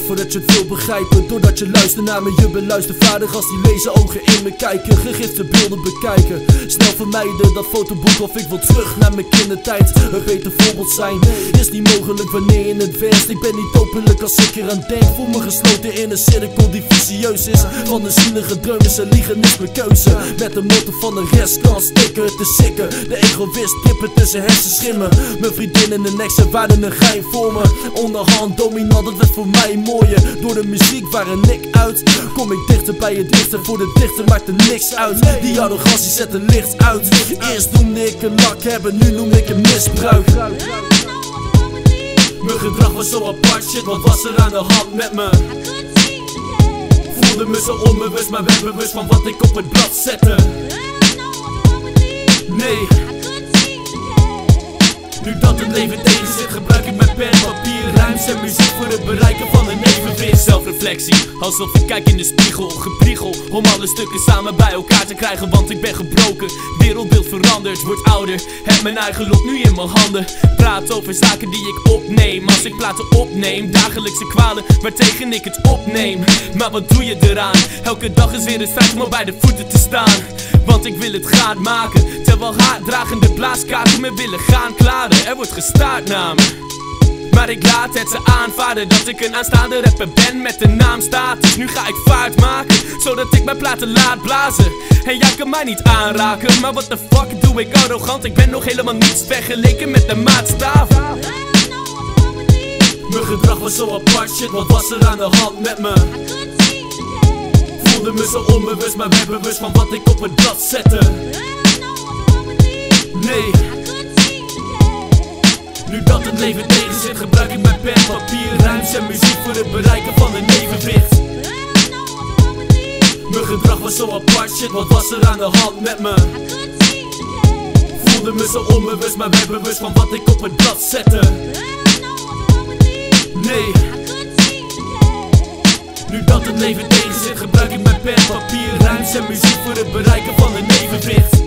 voordat je het wil begrijpen. Doordat je luistert naar me, je bent luistervaardig. Als die lezen ogen in me kijken, gegifte beelden bekijken. Snel vermijden dat fotoboek of ik wil terug naar mijn kindertijd. Een beter voorbeeld zijn is niet mogelijk wanneer je het wenst. Ik ben niet openlijk als ik eraan denk. Voel me gesloten in een cirkel die vicieus is. Van de zielige dreumes en liegen is mijn keuze. Met de motor van de rest kan stikken te sikken. De egoïst kippen tussen hersenschimmen. Mijn vriendinnen en exen waren een gein voor me. Onderhand dominant, dat werd voor mij mooier. Door de muziek waar een nik uit. Kom ik dichter bij je dichter, voor de dichter maakt er niks uit. Die arrogantie zet er licht uit. Eerst noemde ik een lak hebben, nu noem ik een misbruik. Mijn gedrag was zo apart, shit, wat was er aan de hand met me? Voelde me zo onbewust, maar werd bewust van wat ik op het blad zette. Nee. Nu dat het leven tegen zit, gebruik ik mijn pen, papier, rijms en muziek voor het bereiken van een evenwicht. Zelfreflectie, alsof ik kijk in de spiegel, gepriegel om alle stukken samen bij elkaar te krijgen, want ik ben gebroken. Wereldbeeld veranderd, word ouder, heb mijn eigen lot nu in mijn handen. Praat over zaken die ik opneem, als ik platen opneem. Dagelijkse kwalen waartegen ik het opneem. Maar wat doe je eraan? Elke dag is weer een strijd om al bij de voeten te staan. Want ik wil het gaar maken, terwijl haatdragende blaaskaarten me willen gaan klaren. Er wordt gestaard naar me, maar ik laat het ze aanvaarden dat ik een aanstaande rapper ben met de naam status. Nu ga ik vaart maken, zodat ik mijn platen laat blazen. En jij kan mij niet aanraken, maar what the fuck doe ik arrogant? Ik ben nog helemaal niets vergeleken met de maatstaven. Mijn gedrag was zo apart, shit, wat was er aan de hand met me? Voelde me zo onbewust, maar werd bewust van wat ik op het blad zette. Nee. Nu dat het leven tegen zit, gebruik ik mijn pen, papier, rijms en muziek voor het bereiken van een evenwicht. Mijn gedrag was zo apart, shit, wat was er aan de hand met me? Voelde me zo onbewust, maar werd bewust van wat ik op het blad zette. Nee. Nu dat het leven tegen zit, gebruik ik mijn pen, papier, rijms en muziek voor het bereiken van een evenwicht.